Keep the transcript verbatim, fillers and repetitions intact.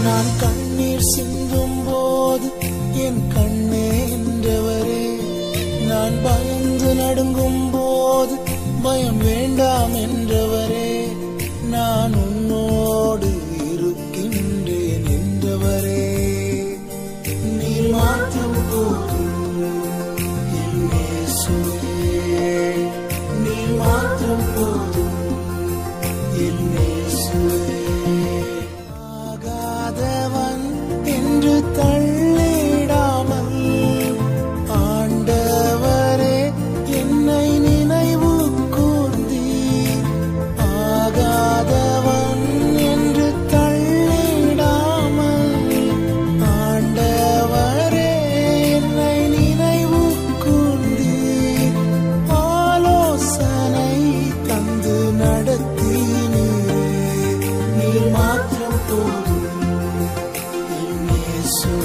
நான் கண்ணீர் சிந்தும் போது என் கண்ணே என்றவரே, நான் பயந்து நடுங்கும் போது பயம் வேண்டாம் என்றவரே, நான் உன்னோடு இருக்கின்றேன் என்றவரே. நீர் மாற்றம் போதும் என் இயேசுவே, நீர் மாற்றம் போதும் என் இயேசுவே. ஆகாதவன் என்று தள்ளிடாமல் ஆண்டவரே என்னை நினைவு கூர்ந்தீர். ஆகாதவன் என்று தள்ளிடாமல் ஆண்டவரே என்னை நினைவு கூர்ந்தீர். ஆலோசனை தந்து நடத்தினீர். நீர் மாற்றம் போதும் என் இயேசுவே.